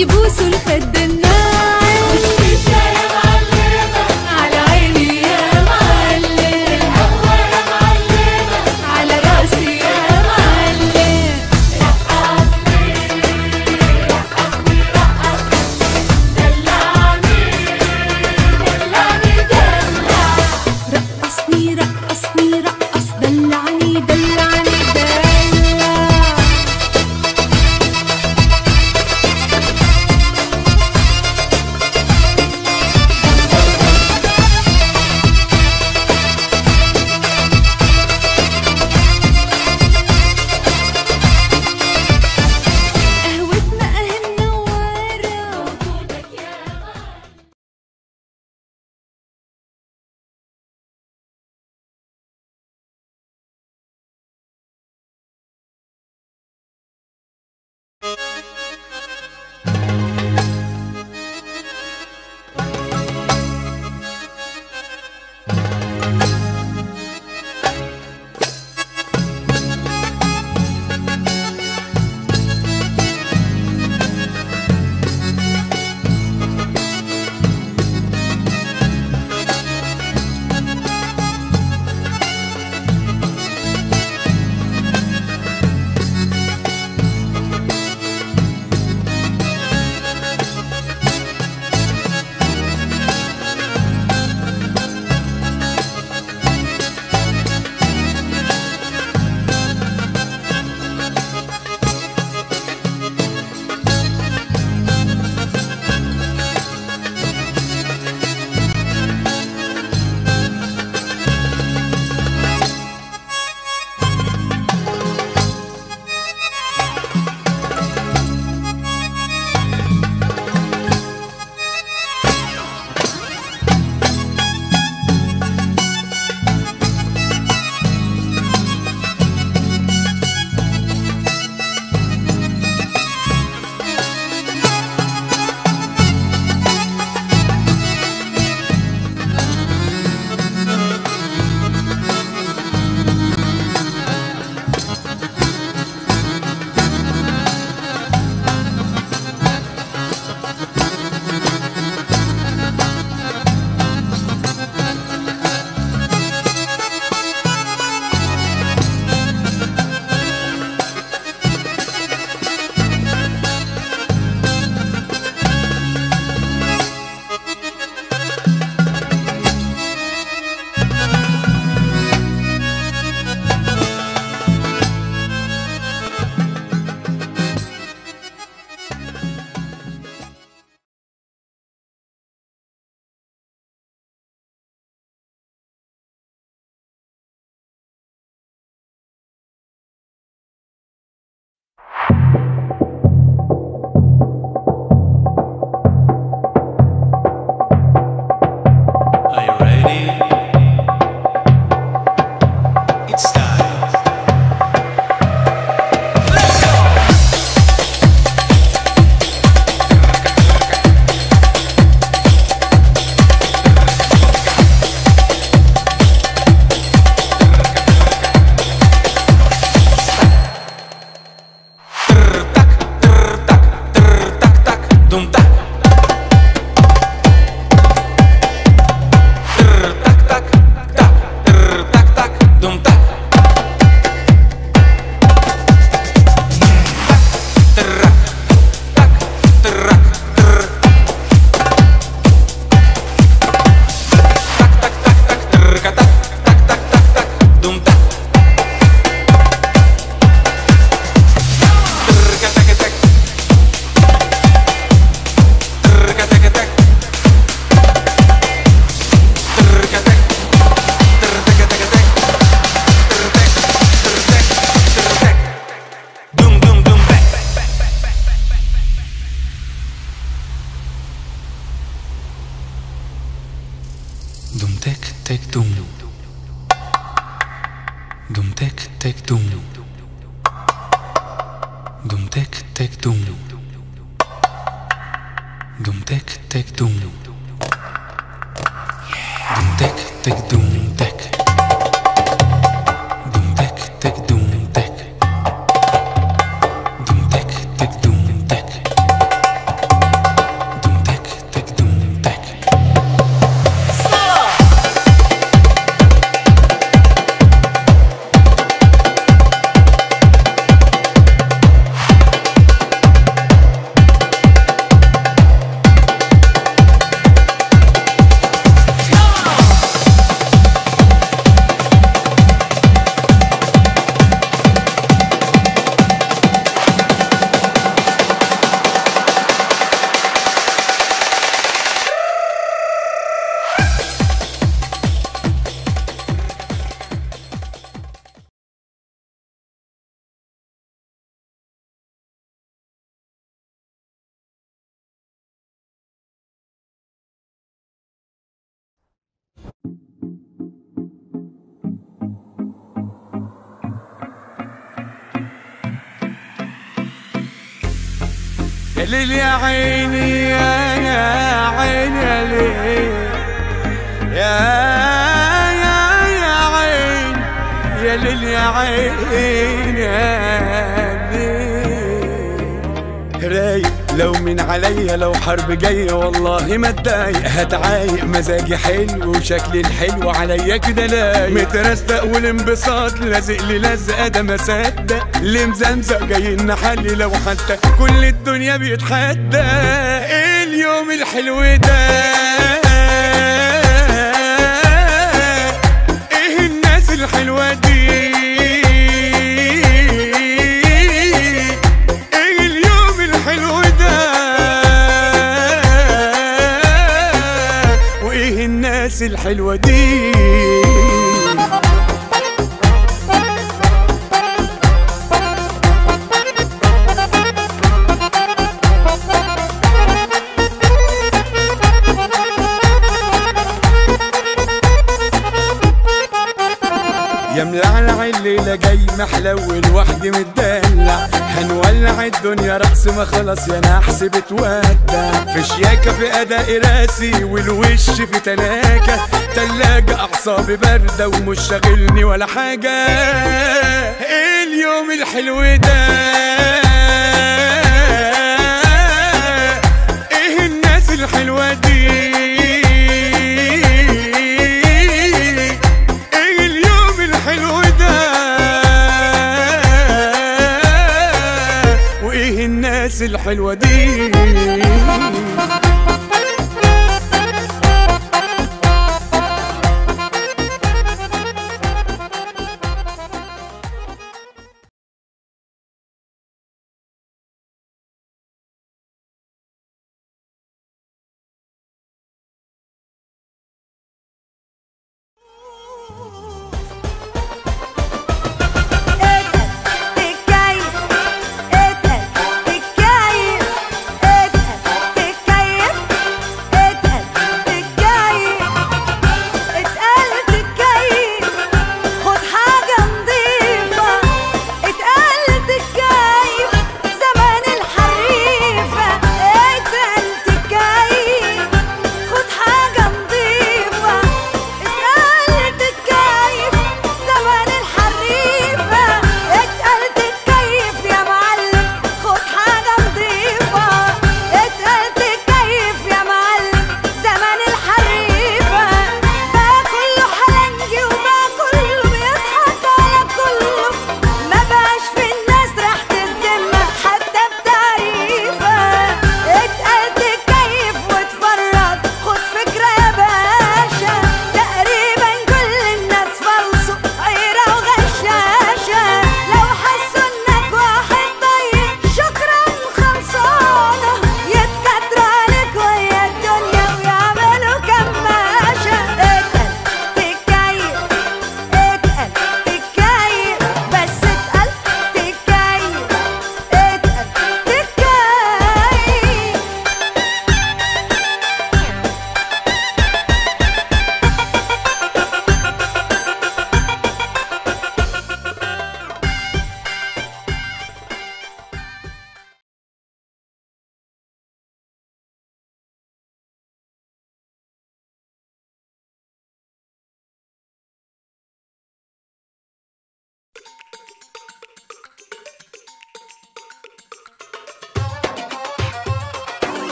يبوسوا الخد الناعم. والشيشة يا معلمة على عيني يا معلم، القهوة يا معلمة على راسي يا معلم. رقصني رقصني رقص دلعني دلعني دلع رقصني رقصني رقص دلعني دلعني دلع. قهوتنا اهي منورة، وجودك يا معلم. Are you ready? It's time. Let's go! Dum tek tek dum. Dum tek tek dum. Dum tek tek dum. Dum tek tek dum. Dum tek tek dum tek. Dum tek tek dum tek. Dum tek tek dum tek. يا ليل يا عيني يا عيني يا ليل يا عين يا ليل يا عين يا ليل. رايق لو من عليا لو حرب جاية والله ما اتضايق، هتعايق مزاجي حلو وشكلي الحلو عليا كده لايق، مترستق والانبساط لازق لي لزقه ده ما صدق، اللي مزمزق جاي نحلي لو حتى كل الدنيا بيتحدى. ايه اليوم الحلو ده، ايه الناس الحلوه دي، الناس الحلوة دي. يا ملعلع الليلة جاي محلول وحدي متدلع، هنولع الدنيا رقص ما خلاص يا نحس بتودع، في شياكة في أداء راسي والوش في تلاجة، تلاجة أعصابي باردة ومش شاغلني ولا حاجة. إيه اليوم الحلو ده، إيه الناس الحلوة دي، الناس الحلوة دي. تكيف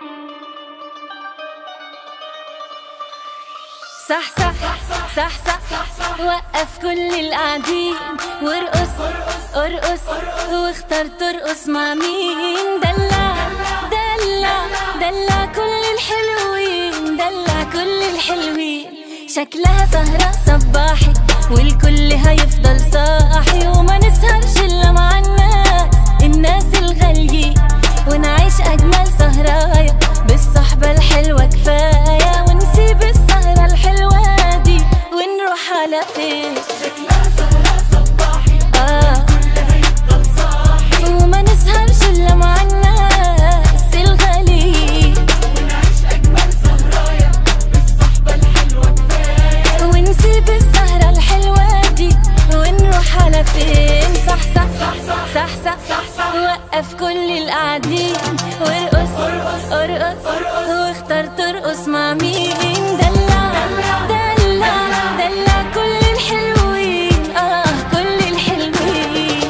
صح صح صح صح وقف كل القاعدين وارقص ارقص واختار ترقص مع مين. دلع دلع دلع كل الحلوين، دلع كل الحلوين. شكلها سهرة صباحي والكل هيفضل صاحي، وما نسهرش إلا مع الناس الغاليين، ونعيش أجمل سهرايا بالصحبة الحلوة كفاية، ونسيب السهرة الحلوة دي ونروح على فين. شكلها سهرة صباحي والكل هيفضل صاحي، وما نسهرش إلا مع الناس الغاليين، ونعيش أجمل سهرايا بالصحبة الحلوة كفاية، ونسيب السهرة الحلوة دي ونروح على فين. صح صح صح صح صح وقف كل القاعدين وارقص ارقص واختار ترقص مع مين. دلع دلع دلع كل الحلوين، كل الحلوين.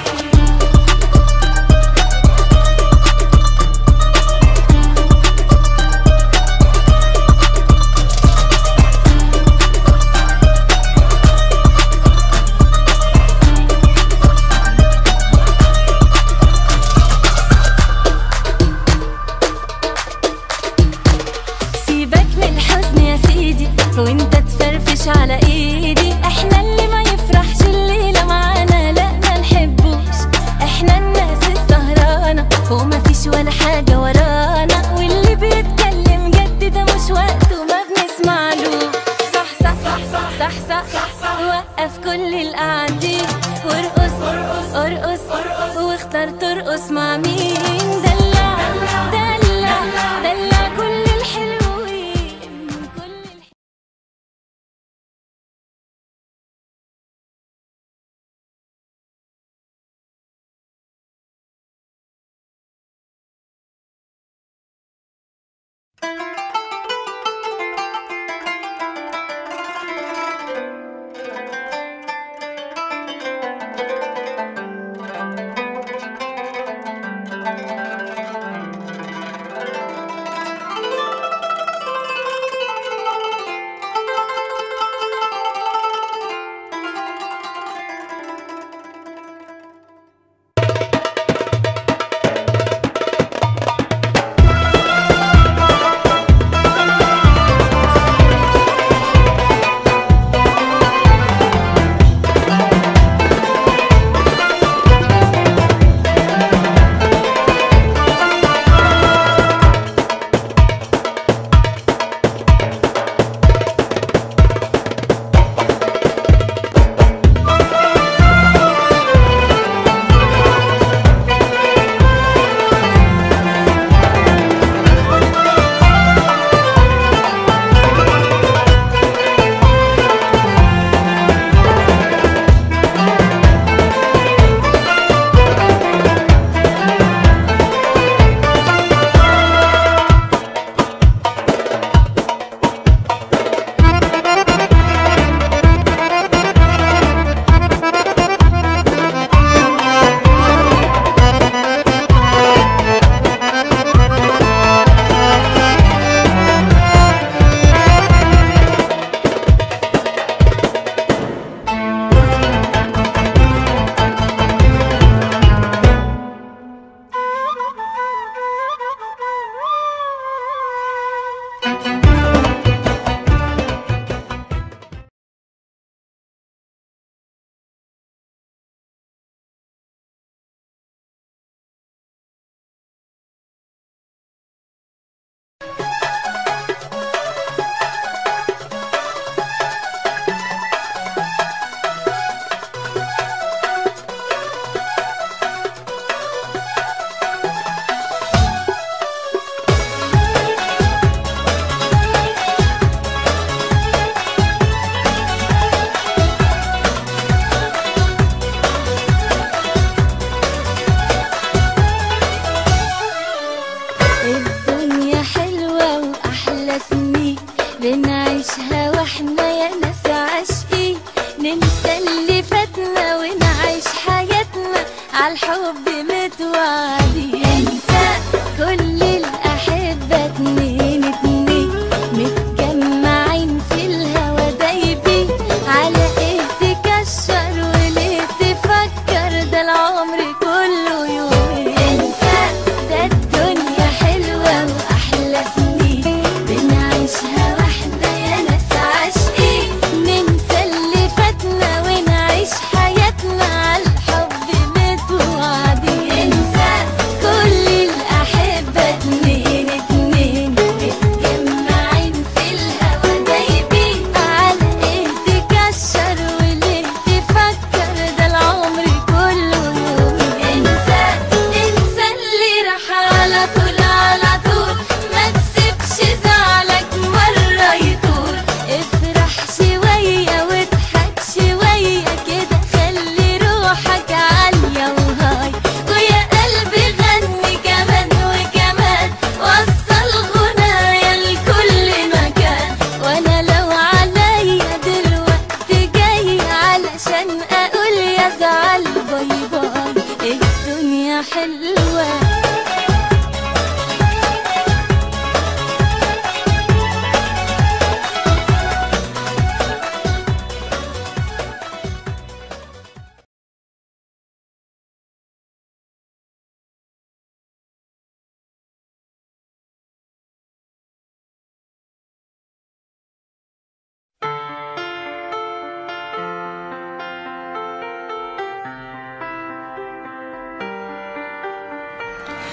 سيبك من الحزن يا سيدي وانت تفرفش على ايدي، احنا اللي ما يفرحش الليلة معانا لا ما نحبوش، احنا الناس السهرانة وما فيش ولا حاجة ورانا، واللي بيتكلم جد ده مش وقته ما بنسمعلوش. صح صح صح صح صح وقف كل القاعدين وارقص ارقص واختار ترقص مع مين. دلع دلع دلع كل الحلوين، كل الحلوين.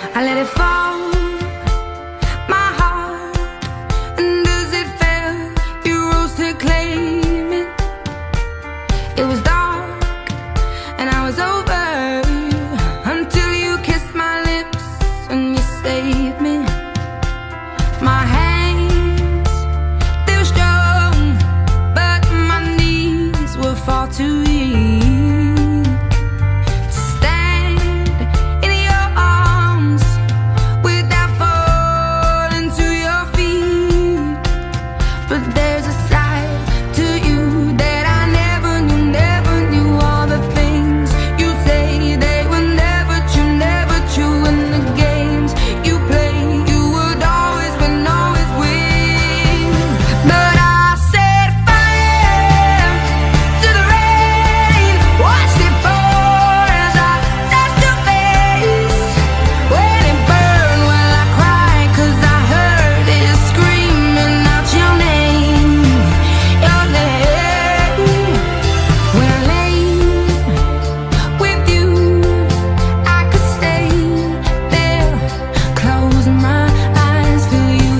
I let it fall, my heart. And as it fell, you rose to claim it. It was dark and I was over until you kissed my lips and you saved me. My hands, they were strong, but my knees were far too weak to stand in your arms without falling to your feet. But there's a side to you that I never knew. All the things you say, they were never true. And the games you play, you would always win, always win. But I set fire to the rain, watched it pour as I touched your face. When it burned, well I cried 'cause I heard it screaming out your name, your name. When I lay with you, I could stay there, close my eyes, feel you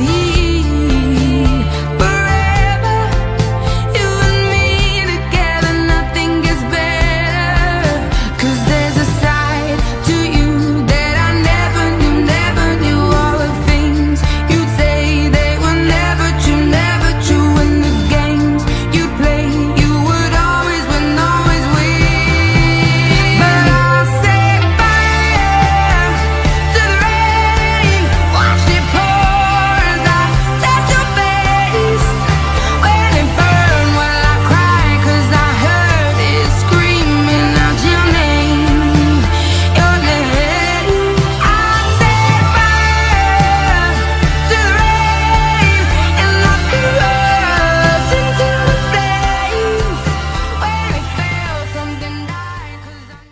here forever. You and me together, nothing gets better. 'Cause there's a side to you that I never knew. All the things you'd say, they were never true. And the games you play, you would always win, always win. But I set fire to the rain, watched it pour as I touched your face. When it burned, well I cried 'cause I heard it screaming out your name, your name. I set fire to the rain and I threw us into the flames. When it fell, something died 'cause I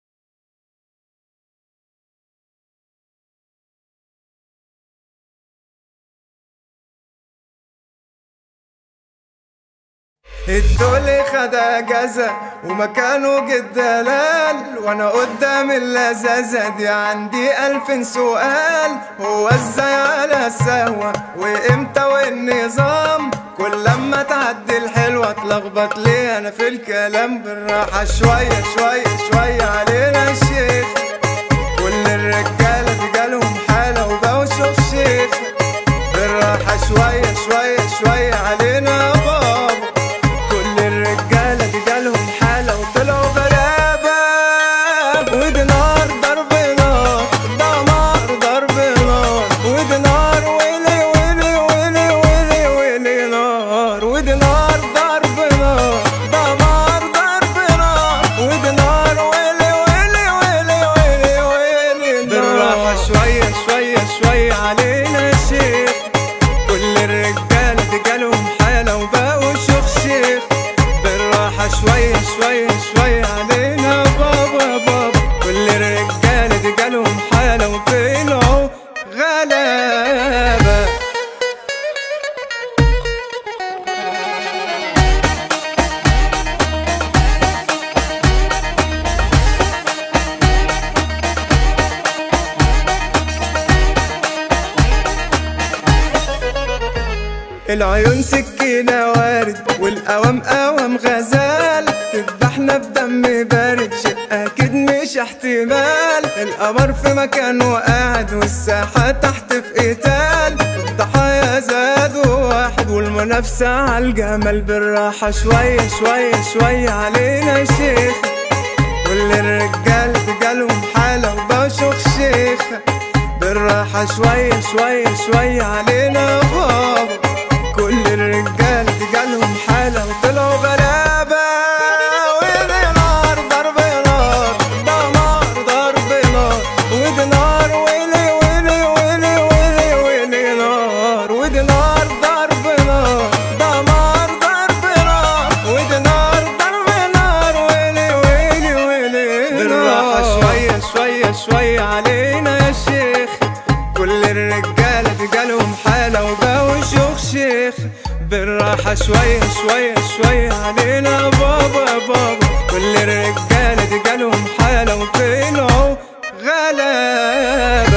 الدول خد اجازة ومكانه جد دلال، وانا قدام اللذاذة دي عندي 1000 سؤال. هو ازاي على السهوة وامتى والنظام؟ كل لما تعدي الحلوة اتلخبط ليه انا في الكلام؟ بالراحة شوية شوية شوية علينا الشيخ، كل الرجالة دي جالهم حالة وبقوا شوف شيخ. بالراحة شوية شوية شوية علينا يا بابا، كل الرجالة دي جالهم حالة وطلعوا غلابة. ودي نار ضرب نار، دمار ضرب نار، ودي نار ويلي ويلي ويلي ويلي ويلي نار. ودي نار ضرب نار، دمار ضرب نار، ودي نار ويلي ويلي ويلي ويلي ويلي نار. بالراحة شوية شوية شوية علينا يا شيخ، كل الرجالة دي جالهم حالة وبقوا شيخ شيخ. بالراحة شوية شوية شوية علينا بابا بابا، كل الرجالة دي جالهم حالة وطلعوا غلابة. العيون سكينة وارد والقوام قوام غزال، تذبحنا بدم بارد شيء أكيد مش احتمال. القمر في مكانه قاعد والساحة تحت في قتال، الضحايا زادوا واحد والمنافسة عالجمال. بالراحة شوية شوية شوية علينا يا شيخ، كل الرجال دي جالهم حالة وبقوا شيخ شيخ. بالراحة شوية شوية شوية علينا يا بابا، كل الرجال دي جالهم حالة وطلعوا غلابة. ودي نار ضرب نار، دمار ضرب نار، ودي نار ويلي ويلي ويلي ويلي ويلي نار. ودي نار ضرب نار، دمار ضرب نار، ودي نار ضرب نار، ويلي ويلي ويلي نار. بالراحة شوية شوية شوية علينا يا شيخ، كل الرجالة دي جالهم حالة وبقوا شيوخ شيخ. بالراحة شوية شوية شوية علينا بابا بابا، كل الرجالة دي جالهم حالة وطلعوا غلابة.